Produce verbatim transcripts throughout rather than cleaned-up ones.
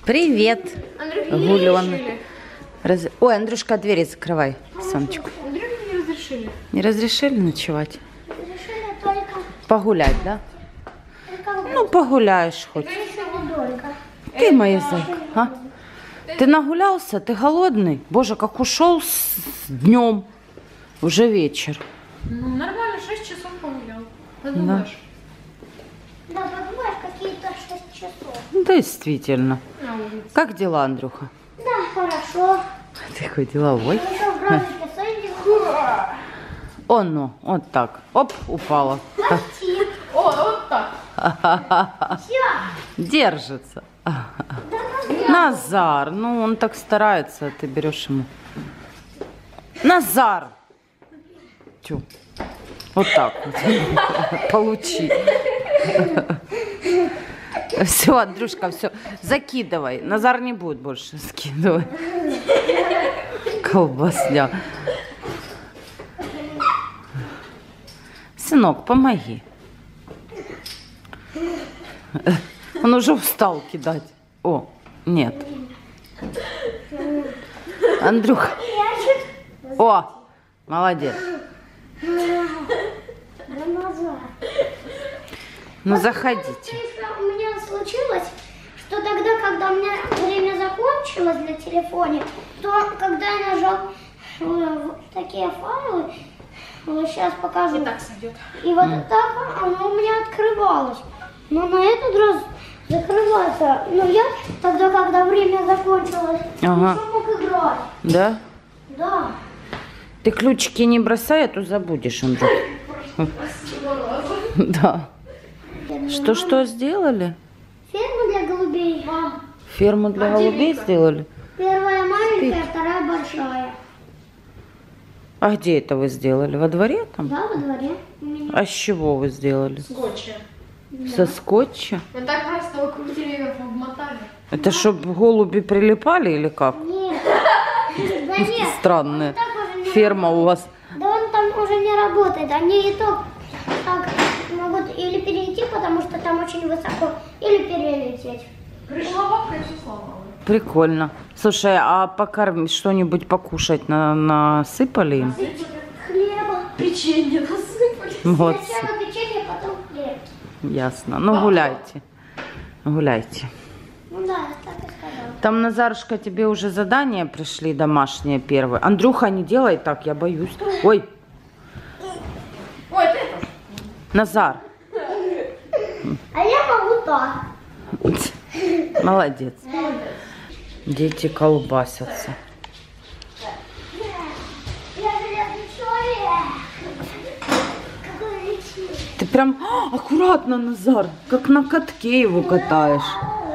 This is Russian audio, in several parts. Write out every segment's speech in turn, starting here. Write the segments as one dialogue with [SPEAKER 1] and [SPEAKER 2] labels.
[SPEAKER 1] Привет,
[SPEAKER 2] Андрюха,
[SPEAKER 1] Гулёна. Раз... Ой, Андрюшка, двери закрывай, Самочку.
[SPEAKER 2] Андрюхе не разрешили.
[SPEAKER 1] Не разрешили ночевать?
[SPEAKER 3] Разрешили только...
[SPEAKER 1] Погулять, да?
[SPEAKER 3] только...
[SPEAKER 1] Ну, погуляешь хоть.
[SPEAKER 3] Только.
[SPEAKER 1] Ты моя зайка, а? Ты нагулялся? Ты голодный? Боже, как ушел с днем. Уже вечер.
[SPEAKER 2] Ну, нормально, шесть часов погулял. Подумаешь.
[SPEAKER 3] Да, подумаешь, какие-то шесть часов.
[SPEAKER 1] Действительно.
[SPEAKER 2] На улице.
[SPEAKER 1] Как дела, Андрюха?
[SPEAKER 3] Да, хорошо.
[SPEAKER 1] Ты какой деловой.
[SPEAKER 3] Еще в графике садил.
[SPEAKER 1] О, ну, вот так. Оп, упала.
[SPEAKER 3] Почти.
[SPEAKER 2] О, вот так.
[SPEAKER 3] Все.
[SPEAKER 1] Держится. Назар, ну он так старается, ты берешь ему. Назар! Тю. Вот так вот. Получи. Все, Андрюшка, все. Закидывай. Назар не будет больше скидывать. Колбасня. Сынок, помоги. Он уже устал кидать. О, нет. Андрюха. О, молодец. Ну, заходите.
[SPEAKER 3] У меня случилось, что тогда, когда у меня время закончилось на телефоне, то когда я нажал э, такие файлы, вот сейчас покажу.
[SPEAKER 2] И так сойдет.
[SPEAKER 3] И вот mm. так оно у меня открывалось. Но на этот раз закрывается. Но я тогда, когда время закончилось,
[SPEAKER 1] Ага.
[SPEAKER 3] еще мог играть.
[SPEAKER 1] Да?
[SPEAKER 3] Да.
[SPEAKER 1] Ты ключики не бросай, а то забудешь, Андрюх. Да. Что-что сделали?
[SPEAKER 3] Ферму для голубей. Мам.
[SPEAKER 1] Ферму для голубей сделали?
[SPEAKER 3] Первая маленькая, вторая большая.
[SPEAKER 1] А где это вы сделали? Во дворе там?
[SPEAKER 3] Да, во дворе. У меня.
[SPEAKER 1] А с чего вы сделали?
[SPEAKER 2] Скотча.
[SPEAKER 1] Со скотча?
[SPEAKER 2] Мы так просто вокруг деревьев обмотали.
[SPEAKER 1] Это чтобы голуби прилипали или как?
[SPEAKER 3] Нет. Да нет.
[SPEAKER 1] Странная
[SPEAKER 3] Он так уже не
[SPEAKER 1] ферма у вас.
[SPEAKER 3] Да он там уже не работает. Они и то так могут или перейти, потому что там очень высоко, или перелететь.
[SPEAKER 2] Пришла бабка и все сломала.
[SPEAKER 1] Прикольно. Слушай, а покормить что-нибудь покушать на насыпали им?
[SPEAKER 3] Хлеба.
[SPEAKER 2] Печенье насыпали.
[SPEAKER 1] Вот.
[SPEAKER 3] Сначала печенье, потом хлеб.
[SPEAKER 1] Ясно. Ну гуляйте. Гуляйте.
[SPEAKER 3] Ну да, я так и сказала.
[SPEAKER 1] Там, Назарушка, тебе уже задания пришли домашние первые. Андрюха, не делай так, я боюсь. Ой,
[SPEAKER 2] Ой, ты тоже.
[SPEAKER 1] Назар.
[SPEAKER 3] А я могу так.
[SPEAKER 1] Молодец. Дети колбасятся.
[SPEAKER 3] Я железный человек. Какой личный.
[SPEAKER 1] Ты прям а, аккуратно, Назар, как на катке его катаешь.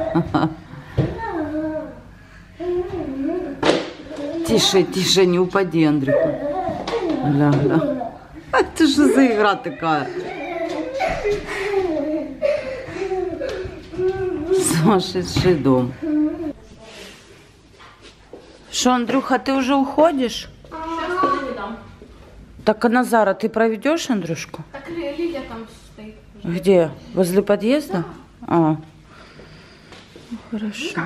[SPEAKER 1] Тише, тише, не упади, Андрюха. Гля, гля. А это что за игра такая? Сумасшедший дом. Что, Андрюха, ты уже уходишь?
[SPEAKER 2] Сейчас куда не дам.
[SPEAKER 1] Так, а Назара ты проведешь, Андрюшку?
[SPEAKER 2] Так Ли- Лилия там стоит.
[SPEAKER 1] Где? Возле подъезда? А. Ну, хорошо.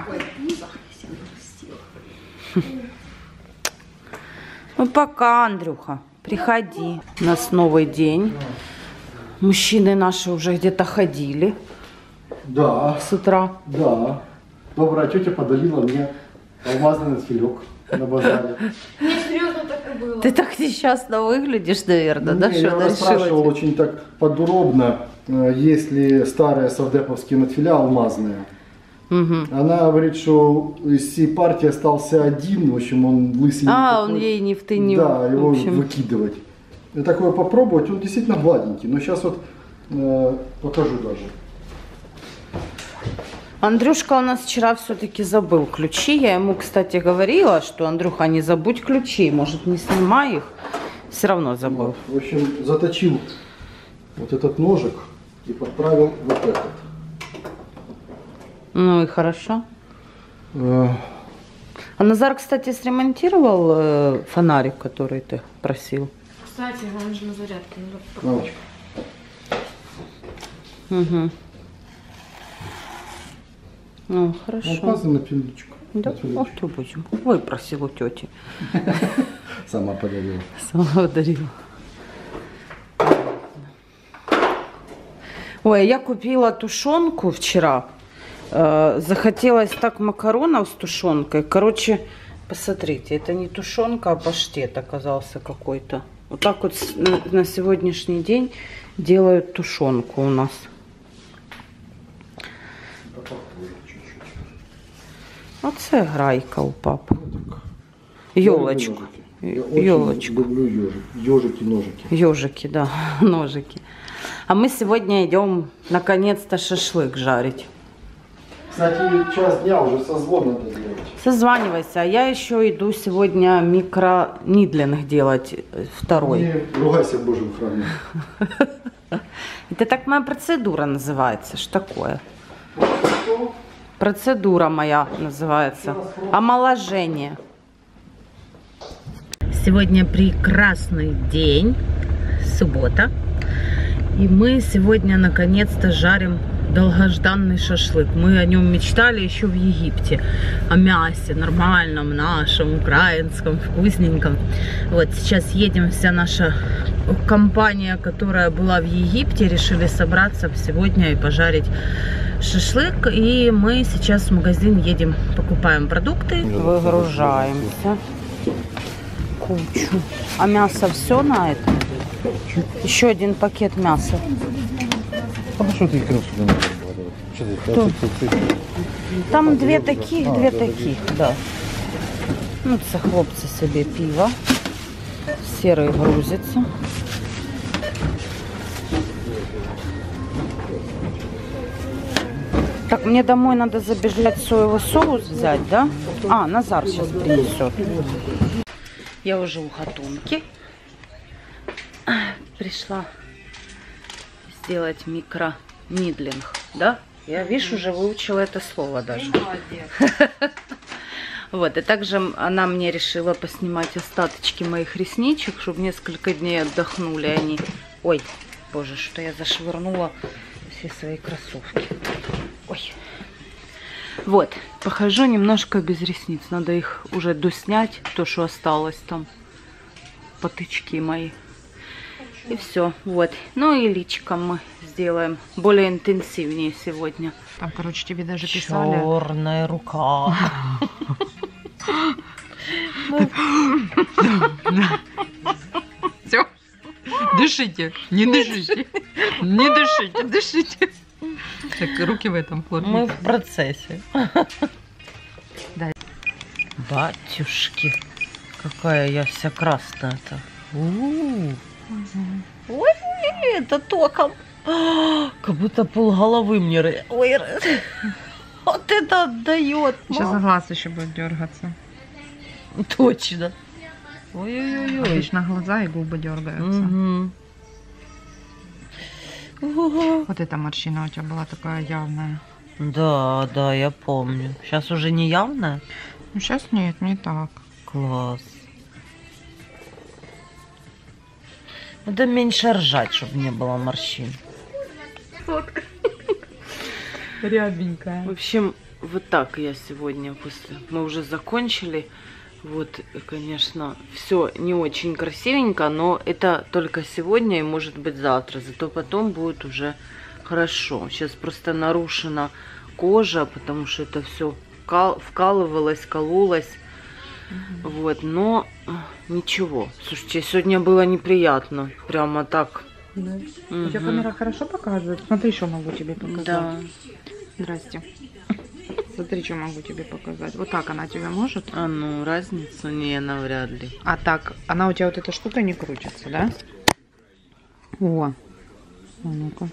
[SPEAKER 1] Ну, пока, Андрюха. Приходи. У нас новый день. Мужчины наши уже где-то ходили
[SPEAKER 4] Да,
[SPEAKER 1] с утра.
[SPEAKER 4] да. Добрая тетя подарила мне алмазный филек на базаре.
[SPEAKER 2] Не, серьезно так и было.
[SPEAKER 1] Ты так несчастно выглядишь, наверное, да?
[SPEAKER 4] Не,
[SPEAKER 1] Что
[SPEAKER 4] я
[SPEAKER 1] она
[SPEAKER 4] расспрашивал
[SPEAKER 1] решила тебе?
[SPEAKER 4] очень так подробно, э, есть ли старые совдеповские надфиля алмазные.
[SPEAKER 1] Мгм.
[SPEAKER 4] Она говорит, что из всей партии остался один, в общем, он лысый.
[SPEAKER 1] А, он
[SPEAKER 4] такой.
[SPEAKER 1] ей не втынил.
[SPEAKER 4] Да, его
[SPEAKER 1] в общем.
[SPEAKER 4] выкидывать. И такое попробовать, он действительно гладенький. Но сейчас вот э, покажу даже.
[SPEAKER 1] Андрюшка у нас вчера все-таки забыл ключи. Я ему, кстати, говорила, что, Андрюха, не забудь ключи. Может, не снимай их. Все равно забыл.
[SPEAKER 4] Вот, в общем, заточил вот этот ножик и подправил вот этот.
[SPEAKER 1] Ну и хорошо.
[SPEAKER 4] Э,
[SPEAKER 1] А Назар, кстати, сремонтировал э, фонарик, который ты просил.
[SPEAKER 2] Кстати, он же на зарядке.
[SPEAKER 4] Мамочка.
[SPEAKER 1] Угу. Ну, хорошо.
[SPEAKER 4] Опаздывай на пилючку.
[SPEAKER 1] Да,
[SPEAKER 4] На пилючку.
[SPEAKER 1] вот то будем. Выпросил у тети.
[SPEAKER 4] Сама подарила.
[SPEAKER 1] Сама дарила. Ой, я купила тушенку вчера. Э, захотелось так макаронов с тушенкой. Короче, посмотрите, это не тушенка, а паштет оказался какой-то. Вот так вот на, на сегодняшний день делают тушенку у нас. Оце грайка у папы. Елочку.
[SPEAKER 4] Я очень
[SPEAKER 1] Елочку.
[SPEAKER 4] люблю ежик. Ежики, ножики.
[SPEAKER 1] Ежики, да, ножики. А мы сегодня идем наконец-то шашлык жарить.
[SPEAKER 4] Кстати, час дня уже созвон надо делать.
[SPEAKER 1] Созванивайся, а я еще иду сегодня микро-нидлинг делать э, второй.
[SPEAKER 4] Не ругайся в Божьем храме.
[SPEAKER 1] Это так моя процедура называется. Что такое? Процедура моя называется. Омоложение. Сегодня прекрасный день. Суббота. И мы сегодня наконец-то жарим долгожданный шашлык. Мы о нем мечтали еще в Египте. О мясе нормальном, нашем, украинском, вкусненьком. Вот сейчас едем, вся наша компания, которая была в Египте, решили собраться сегодня и пожарить шашлык. И мы сейчас в магазин едем, покупаем продукты. Выгружаемся. Кучу. А мясо все на это? Еще один пакет мяса.
[SPEAKER 4] А что ты икру сюда не
[SPEAKER 1] Кто? Там две таких, две таких, да. Ну, це хлопці собі пиво. Серый грузится. Так, мне домой надо забежать соевый соус взять, да? А, Назар сейчас принесет. Я уже у хатунки. Пришла сделать микро-нидлинг, да? Я, видишь, уже выучила это слово даже. Вот, и также она мне решила поснимать остаточки моих ресничек, чтобы несколько дней отдохнули они. Ой, боже, что я зашвырнула все свои кроссовки. Ой. Вот, похожу немножко без ресниц. Надо их уже доснять, то, что осталось там. Потычки мои. И все, вот. Ну и личиком мы сделаем более интенсивнее сегодня.
[SPEAKER 2] Там, короче, тебе даже писали.
[SPEAKER 1] Черная рука.
[SPEAKER 2] Все. Дышите. Не дышите. Не дышите. Дышите. Так, руки в этом плотно.
[SPEAKER 1] Мы в процессе.
[SPEAKER 2] Да.
[SPEAKER 1] Батюшки, какая я вся красная-то. У-у-у. Ой, это током. Как будто полголовы мне. ры- Ой, ры- вот это отдает.
[SPEAKER 2] Сейчас
[SPEAKER 1] мам.
[SPEAKER 2] глаз еще будет дергаться.
[SPEAKER 1] Точно. Ой-ой-ой.
[SPEAKER 2] Обычно глаза и губы дергаются.
[SPEAKER 1] Мгм. Ого.
[SPEAKER 2] Вот эта морщина у тебя была такая явная.
[SPEAKER 1] Да, да, я помню. Сейчас уже не явно?
[SPEAKER 2] Ну, сейчас нет, не так.
[SPEAKER 1] Класс. Надо меньше ржать, чтобы не было морщин.
[SPEAKER 2] Рябенькая.
[SPEAKER 1] В общем, вот так я сегодня после... Мы уже закончили. Вот, конечно, все не очень красивенько, но это только сегодня и может быть завтра. Зато потом будет уже хорошо. Сейчас просто нарушена кожа, потому что это все вкалывалось, кололось. Угу. Вот, но ничего. Слушайте, сегодня было неприятно. Прямо так.
[SPEAKER 2] Да.
[SPEAKER 1] Угу.
[SPEAKER 2] У тебя камера хорошо показывает? Смотри, что могу тебе показать.
[SPEAKER 1] Да.
[SPEAKER 2] Здрасте. Смотри, что могу тебе показать. Вот так она тебе может?
[SPEAKER 1] А ну, разницу не, навряд ли.
[SPEAKER 2] А так, она у тебя вот эта штука не крутится, да? О, а ну-ка.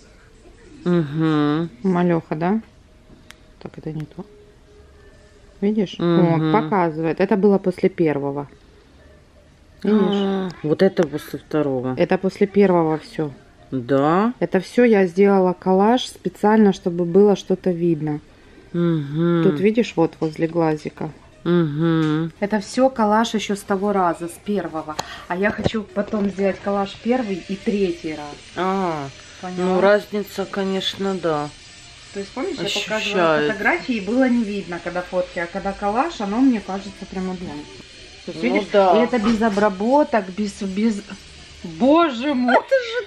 [SPEAKER 1] Угу.
[SPEAKER 2] Малеха, да? Так, это не то. Видишь?
[SPEAKER 1] Угу.
[SPEAKER 2] Вот, показывает. Это было после первого. Видишь?
[SPEAKER 1] А, вот это после второго.
[SPEAKER 2] Это после первого все.
[SPEAKER 1] Да?
[SPEAKER 2] Это все я сделала коллаж специально, чтобы было что-то видно.
[SPEAKER 1] Угу.
[SPEAKER 2] Тут видишь, вот возле глазика.
[SPEAKER 1] Угу.
[SPEAKER 2] Это все коллаж еще с того раза, с первого. А я хочу потом сделать коллаж первый и третий раз.
[SPEAKER 1] А,
[SPEAKER 2] Поняла?
[SPEAKER 1] ну разница, конечно, да.
[SPEAKER 5] То есть, помнишь, я показывала
[SPEAKER 1] Ощущает.
[SPEAKER 5] фотографии, и было не видно, когда фотки, а когда коллаж, оно, мне кажется, прям идеально. То есть,
[SPEAKER 1] Ну
[SPEAKER 5] видишь,
[SPEAKER 1] да.
[SPEAKER 5] и это без обработок, без... без... Боже мой!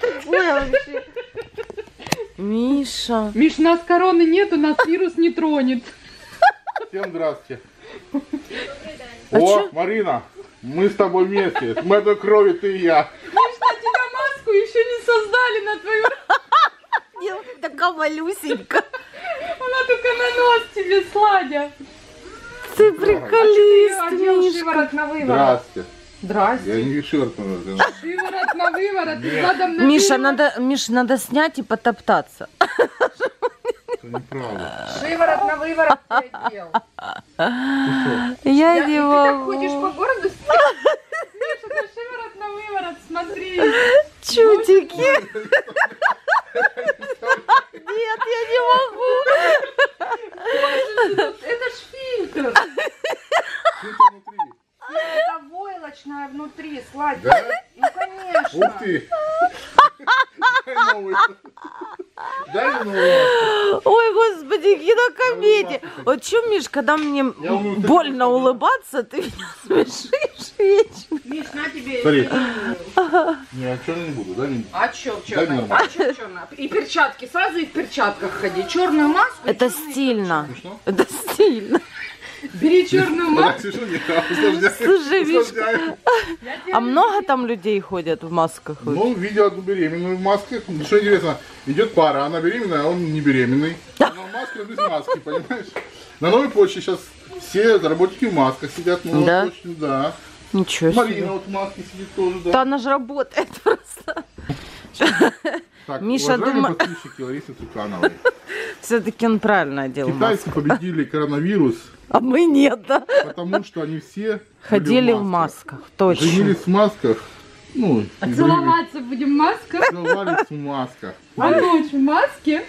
[SPEAKER 1] Миша.
[SPEAKER 2] Миш, у нас короны нету, нас вирус не тронет.
[SPEAKER 6] Всем здрасте.
[SPEAKER 1] А
[SPEAKER 6] О,
[SPEAKER 1] чё?
[SPEAKER 6] Марина, мы с тобой вместе. С одной крови ты и я.
[SPEAKER 2] Миш, на тебя маску еще не создали на твою...
[SPEAKER 1] Такая малюсенькая.
[SPEAKER 2] Она только на нос тебе, Сладя.
[SPEAKER 1] Ты приколист,
[SPEAKER 5] Одел
[SPEAKER 1] Мишка.
[SPEAKER 5] шиворот на выворот.
[SPEAKER 6] Здрасте.
[SPEAKER 2] Здрасте.
[SPEAKER 6] Я не широкую.
[SPEAKER 2] Шиворот на выворот,
[SPEAKER 6] Нет.
[SPEAKER 2] задом на
[SPEAKER 1] Миша,
[SPEAKER 2] переворот.
[SPEAKER 1] надо, Миш, надо снять и потоптаться.
[SPEAKER 6] Это неправда.
[SPEAKER 5] Шиворот на выворот ты одел.
[SPEAKER 1] Я
[SPEAKER 5] Я-
[SPEAKER 1] не
[SPEAKER 5] и ты так
[SPEAKER 1] могу.
[SPEAKER 5] ходишь по городу,
[SPEAKER 2] Миша, это шиворот на выворот, смотри.
[SPEAKER 1] Чутики. Нет, я не могу.
[SPEAKER 2] Это ж фильтр.
[SPEAKER 6] Что внутри?
[SPEAKER 5] это войлочная внутри, Сладь.
[SPEAKER 6] Да?
[SPEAKER 5] Ну, конечно.
[SPEAKER 6] Ух ты. Дай новый. Дай новый.
[SPEAKER 1] Ой, господи, кинокомедия. Вот что, Миш, когда мне
[SPEAKER 6] Я умею
[SPEAKER 1] больно
[SPEAKER 6] такие
[SPEAKER 1] улыбаться, ты меня смешишь вечно.
[SPEAKER 5] Миш, на тебе.
[SPEAKER 6] Смотри. Не, а черный не буду, да? Не...
[SPEAKER 5] А чё в
[SPEAKER 6] Дай
[SPEAKER 5] черной?
[SPEAKER 6] нормально.
[SPEAKER 5] А чё в черной? И перчатки, сразу и в перчатках ходи. Черную маску. и
[SPEAKER 1] Это
[SPEAKER 5] чёрные
[SPEAKER 1] стильно.
[SPEAKER 6] Смешно?
[SPEAKER 1] Это стильно.
[SPEAKER 2] Бери черную маску.
[SPEAKER 6] Так, сижу, не усложняю.
[SPEAKER 1] Слушай, Мишка,
[SPEAKER 6] Усложняю.
[SPEAKER 1] а много там людей ходят в масках?
[SPEAKER 6] Ну, видел одну беременную в маске. Что интересно, идет пара, она беременная, а он не беременный. Она в маске, он без маски, понимаешь? На новой почте сейчас все работники в масках сидят. На новой
[SPEAKER 1] Да?
[SPEAKER 6] почте, да.
[SPEAKER 1] Ничего
[SPEAKER 6] Марина
[SPEAKER 1] себе.
[SPEAKER 6] вот в маске сидит тоже,
[SPEAKER 1] Да
[SPEAKER 6] да.
[SPEAKER 1] она же работает просто.
[SPEAKER 6] Так,
[SPEAKER 1] Миша,
[SPEAKER 6] уважаемые
[SPEAKER 1] думаю-
[SPEAKER 6] подписчики Ларисы Цукановой.
[SPEAKER 1] Все-таки он правильно делал маску.
[SPEAKER 6] Китайцы победили коронавирус,
[SPEAKER 1] А мы нет, да?
[SPEAKER 6] потому что они все
[SPEAKER 1] Ходили
[SPEAKER 6] были
[SPEAKER 1] в масках, точно.
[SPEAKER 6] Женились в масках. Ну,
[SPEAKER 2] А
[SPEAKER 6] и
[SPEAKER 2] целоваться будем в масках,
[SPEAKER 6] были- целовались в масках.
[SPEAKER 2] а ночь в маске.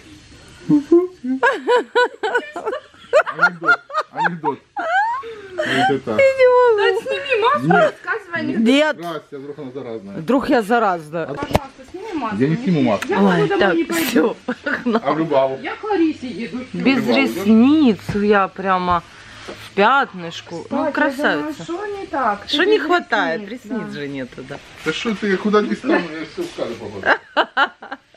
[SPEAKER 6] Анекдот, анекдот. Вот это.
[SPEAKER 2] Да сними маску,
[SPEAKER 6] Нет,
[SPEAKER 5] Рассказывай, не
[SPEAKER 1] Нет,
[SPEAKER 6] здрасте, вдруг она заразная.
[SPEAKER 1] вдруг я заразна.
[SPEAKER 5] пожалуйста, сними маску.
[SPEAKER 6] Я не сниму маску.
[SPEAKER 2] Я могу
[SPEAKER 1] Ой,
[SPEAKER 2] домой
[SPEAKER 1] так,
[SPEAKER 2] не пойду.
[SPEAKER 1] все.
[SPEAKER 6] А в Любаву?
[SPEAKER 2] Я к Ларисе еду.
[SPEAKER 1] Без
[SPEAKER 6] Любовь, да?
[SPEAKER 1] ресниц я прямо в пятнышку. Ну,
[SPEAKER 5] Кстати, я думаю,
[SPEAKER 1] красавица.
[SPEAKER 5] Что не так?
[SPEAKER 1] Что
[SPEAKER 5] Ты
[SPEAKER 1] не
[SPEAKER 5] без
[SPEAKER 1] хватает?
[SPEAKER 5] ресниц,
[SPEAKER 1] Ресниц
[SPEAKER 5] да.
[SPEAKER 1] же нету, да.
[SPEAKER 6] Да что ты, куда не стану, я все в кадр попаду.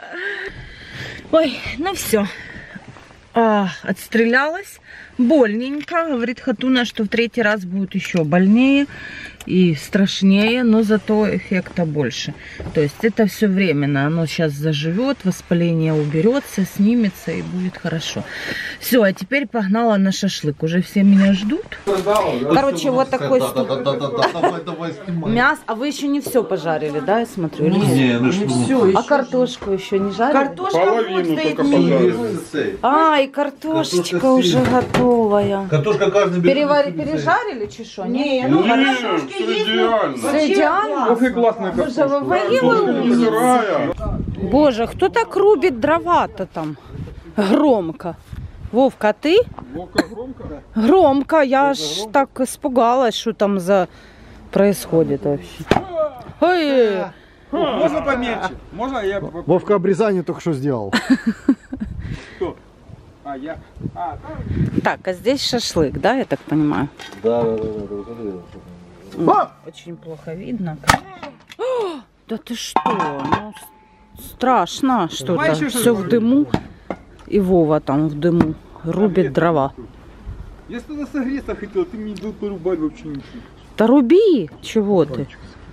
[SPEAKER 1] Ой, ну все. А, отстрелялась. Больненько. Говорит Хатуна, что в третий раз будет еще больнее и страшнее, но зато эффекта больше. То есть это все временно. Оно сейчас заживет, воспаление уберется, снимется и будет хорошо. Все, а теперь погнала на шашлык. Уже все меня ждут. Короче, вот такой стук.
[SPEAKER 7] Давай, давай, снимай.
[SPEAKER 1] Мясо. А вы еще не все пожарили, да, я смотрю? Или нет?
[SPEAKER 7] Не, ну что?
[SPEAKER 1] А картошку еще не жарили?
[SPEAKER 5] Картошка
[SPEAKER 6] Половину
[SPEAKER 5] вот стоит
[SPEAKER 6] только
[SPEAKER 5] мимо.
[SPEAKER 1] А, и картошечка
[SPEAKER 7] Картошка
[SPEAKER 1] уже
[SPEAKER 7] сильная.
[SPEAKER 1] готовая.
[SPEAKER 7] Картошка каждый берет.
[SPEAKER 1] Перевари, пережарили чешу?
[SPEAKER 5] Не,
[SPEAKER 6] Ну,
[SPEAKER 5] ну картошки
[SPEAKER 6] все
[SPEAKER 5] есть, ну,
[SPEAKER 6] идеально.
[SPEAKER 1] Все идеально?
[SPEAKER 6] Ох и классная
[SPEAKER 1] Боже, вы
[SPEAKER 6] картошка.
[SPEAKER 1] воевали
[SPEAKER 6] Не
[SPEAKER 1] умницы.
[SPEAKER 6] сырая.
[SPEAKER 1] Боже, кто так рубит дрова-то там? Громко. Вовка, а ты?
[SPEAKER 6] Вовка громко?
[SPEAKER 1] Громко. Я аж так испугалась, что там за происходит вообще. Ой,
[SPEAKER 8] Можно помельче? Можно я...
[SPEAKER 4] Вовка обрезание только что сделал.
[SPEAKER 8] Кто? А, я... А,
[SPEAKER 1] так, а здесь шашлык, да, я так понимаю?
[SPEAKER 7] Да, да, да, да, да.
[SPEAKER 1] Очень плохо видно. О, да ты что? Ну, с- страшно что-то.
[SPEAKER 8] еще
[SPEAKER 1] Все
[SPEAKER 8] что-то
[SPEAKER 1] в дыму. И Вова там в дыму рубит дрова.
[SPEAKER 8] я что-то согреться хотел, ты мне тут порубать вообще ничего.
[SPEAKER 1] Да руби! Чего ты?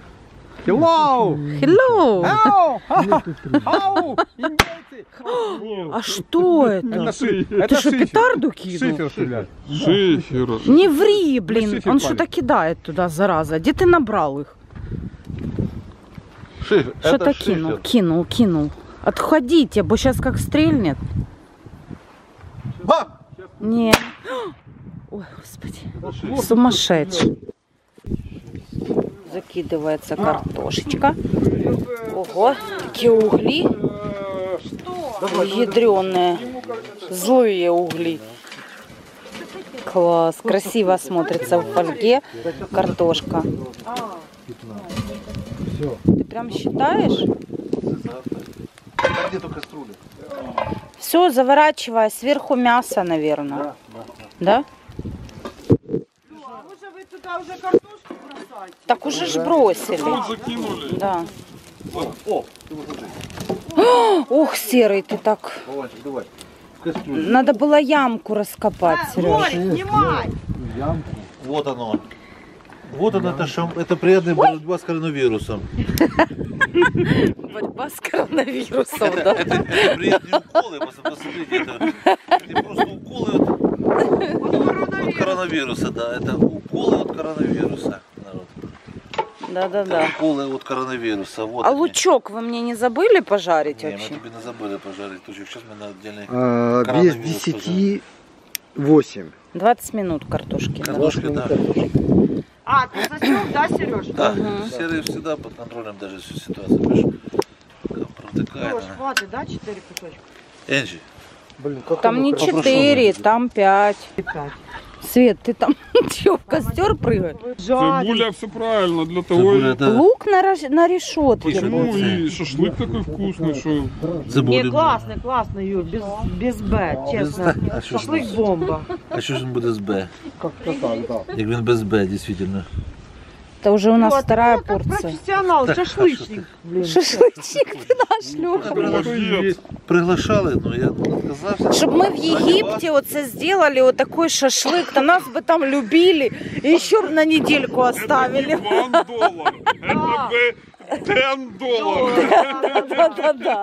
[SPEAKER 8] Hello!
[SPEAKER 1] Hello!
[SPEAKER 8] Ау! Ау! Индейцы!
[SPEAKER 1] А что это?
[SPEAKER 8] Это ши-
[SPEAKER 1] Ты
[SPEAKER 8] это
[SPEAKER 1] что,
[SPEAKER 8] шифер.
[SPEAKER 1] петарду кинул?
[SPEAKER 8] Шифер стрелять.
[SPEAKER 6] Шифер.
[SPEAKER 1] Не ври, блин.
[SPEAKER 8] шифер
[SPEAKER 1] Он
[SPEAKER 8] палит.
[SPEAKER 1] что-то кидает туда, зараза. Где ты набрал их?
[SPEAKER 7] Шифер,
[SPEAKER 1] Что-то
[SPEAKER 7] это
[SPEAKER 1] кинул,
[SPEAKER 7] шифер.
[SPEAKER 1] кинул, кинул. Отходите, бо сейчас как стрельнет.
[SPEAKER 7] Бам!
[SPEAKER 1] Не. Ой, господи. Сумасшедший. Закидывается картошечка. Ого, такие угли. Ядреные. Злые угли. Класс. Красиво смотрится в фольге картошка. Ты прям считаешь?
[SPEAKER 7] А где только кастрюля?
[SPEAKER 1] Все, заворачивай. Сверху мясо, наверное. Да?
[SPEAKER 5] Може ви туди вже картошку бросаєте?
[SPEAKER 1] Так уже ж бросили.
[SPEAKER 8] Закинули.
[SPEAKER 1] Да.
[SPEAKER 7] О,
[SPEAKER 1] Ох, Серый, ты так...
[SPEAKER 7] Вовочек, давай. В кастрюлю.
[SPEAKER 1] Надо было ямку раскопать, Сереж.
[SPEAKER 5] Ой, снимай!
[SPEAKER 7] Вот оно. Вот он, это, шам... это приятная борьба с коронавирусом.
[SPEAKER 1] Борьба с коронавирусом, да?
[SPEAKER 7] Это, это приятные уколы, посмотрите, это, это просто уколы от, от коронавируса, да, это уколы от коронавируса. Народ.
[SPEAKER 1] Да-да-да.
[SPEAKER 7] Это уколы от коронавируса. Вот
[SPEAKER 1] А
[SPEAKER 7] они.
[SPEAKER 1] лучок вы мне не забыли пожарить
[SPEAKER 7] Не, мы
[SPEAKER 1] вообще?
[SPEAKER 7] тебе не забыли пожарить. Лучок. Сейчас мы на отдельный
[SPEAKER 8] А, без
[SPEAKER 7] коронавирус
[SPEAKER 8] десяти восемь.
[SPEAKER 1] двадцать минут картошки. надо.
[SPEAKER 7] картошки, да.
[SPEAKER 5] А, ты засек, да, Сереж?
[SPEAKER 7] Да, серый всегда под контролем даже всю ситуацию. Понимаешь? Протыкает
[SPEAKER 5] Сереж,
[SPEAKER 7] она.
[SPEAKER 5] хватит, да, четыре кусочка?
[SPEAKER 7] Энджи,
[SPEAKER 4] Блин, как
[SPEAKER 1] Там
[SPEAKER 4] оно
[SPEAKER 1] не
[SPEAKER 4] хорошо
[SPEAKER 1] четыре,
[SPEAKER 4] выглядит.
[SPEAKER 1] там пять.
[SPEAKER 5] Пять.
[SPEAKER 1] Свет, ты там что, в костер прыгаешь?
[SPEAKER 8] Цибуля все правильно, для того
[SPEAKER 7] цибуля,
[SPEAKER 8] и...
[SPEAKER 7] да.
[SPEAKER 1] Лук на, рож- на решетке.
[SPEAKER 8] Почему и шашлык такой вкусный, что...
[SPEAKER 7] Цибуля.
[SPEAKER 5] Не, классный, классный, Юль, без, без Б, честно.
[SPEAKER 7] А що ж
[SPEAKER 5] Шашлык
[SPEAKER 7] він-
[SPEAKER 5] бомба.
[SPEAKER 7] А що ж він буде з Б?
[SPEAKER 4] Как-то так, да.
[SPEAKER 7] Як він без Б, дійсно.
[SPEAKER 1] Это уже у нас
[SPEAKER 5] Вот,
[SPEAKER 1] вторая
[SPEAKER 5] ну, как
[SPEAKER 1] порция.
[SPEAKER 5] профессионал,
[SPEAKER 7] Так, а
[SPEAKER 5] шашлычник. Блин.
[SPEAKER 1] Шашлычник ты наш, Леха.
[SPEAKER 8] Молодец.
[SPEAKER 7] Приглашали, но я отказався.
[SPEAKER 1] Чтобы мы в Египте вот це сделали вот такой шашлык, то нас бы там любили и еще на недельку оставили.
[SPEAKER 8] Ван доллар. Это десять долларов.
[SPEAKER 1] Да-да-да.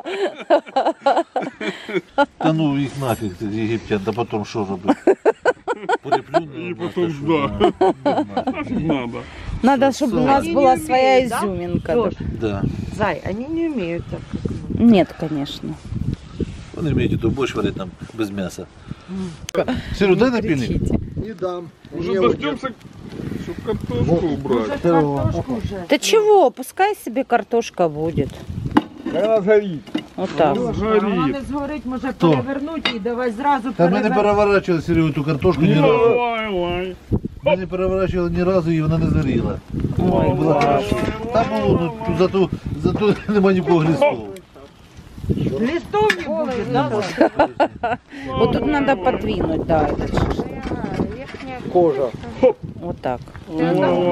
[SPEAKER 7] Та ну їх нафіг, цих єгиптян, та потім що робити? Переплюнуть.
[SPEAKER 8] І потім, да. Нафиг надо.
[SPEAKER 1] Надо, чтобы у нас
[SPEAKER 5] Они
[SPEAKER 1] была
[SPEAKER 5] не
[SPEAKER 1] своя
[SPEAKER 5] умеют, да?
[SPEAKER 1] изюминка.
[SPEAKER 5] Лёш,
[SPEAKER 7] Да.
[SPEAKER 5] Зай, они не умеют так.
[SPEAKER 1] Нет, конечно.
[SPEAKER 7] Вони вміють і то борщ варити нам без м'яса. Серу, дай напільник.
[SPEAKER 1] Кричите.
[SPEAKER 4] Не дам.
[SPEAKER 8] Уже
[SPEAKER 4] Мне вот
[SPEAKER 8] дождемся, чтобы картошку убрать.
[SPEAKER 5] Картошку уже.
[SPEAKER 1] Да чего, пускай себе картошка будет.
[SPEAKER 8] Она сгорит.
[SPEAKER 1] Вот так.
[SPEAKER 8] Горит.
[SPEAKER 5] Вона не згорить, може
[SPEAKER 7] Хто?
[SPEAKER 5] перевернути і давай зразу
[SPEAKER 7] Та ми не
[SPEAKER 5] перевернути.
[SPEAKER 7] переворачували Серегу ту картошку ні разу.
[SPEAKER 8] Давай, лай.
[SPEAKER 7] Ми не переворачували ні разу і вона не згоріла.
[SPEAKER 1] Ой,
[SPEAKER 7] Було хорошо. Та було, ну зато, зато нема нікого глістового.
[SPEAKER 5] Листов не будет, да?
[SPEAKER 1] Вот тут надо подвинуть, да, этот шашлык.
[SPEAKER 4] кожа.
[SPEAKER 1] Вот так.
[SPEAKER 4] Не,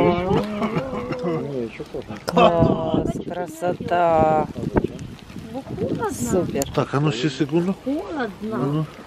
[SPEAKER 4] еще кожа.
[SPEAKER 1] Класс, красота. Супер.
[SPEAKER 7] Так, а ну ще секунду. Холодно.